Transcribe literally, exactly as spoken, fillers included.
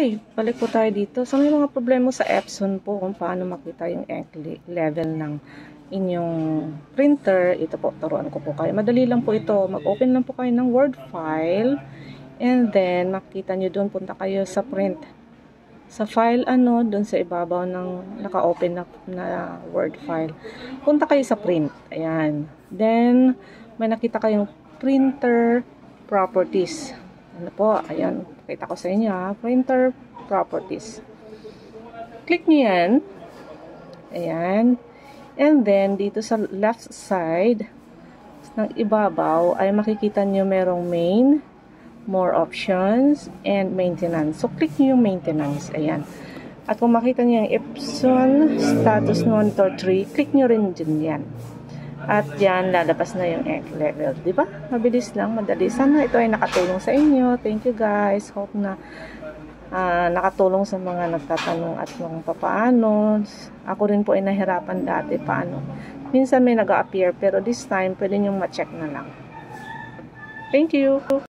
Okay, balik po tayo dito. So, may mga problema sa Epson po kung paano makita yung ink level ng inyong printer. Ito po, turuan ko po kayo. Madali lang po ito. Mag-open lang po kayo ng Word file. And then, makita nyo doon, punta kayo sa print. Sa file, ano, doon sa ibabaw ng naka-open na, na Word file. Punta kayo sa print. Ayan. Then, may nakita kayong printer properties. Ano po, ayan, pakita ko sa inyo ha, printer properties. Click nyo yan. Ayan. And then, dito sa left side ng ibabaw, ay makikita nyo merong main, more options, and maintenance. So, click nyo yung maintenance. Ayan. At kung makita nyo yung Epson Status Monitor three, click nyo rin din yan. At yan, lalabas na yung ink level. Diba? Mabilis lang, madali. Sana ito ay nakatulong sa inyo. Thank you guys. Hope na uh, nakatulong sa mga nagtatanong at kung paano. Ako rin po ay nahirapan dati paano. Minsan may nag-a-appear pero this time pwede nyong ma-check na lang. Thank you.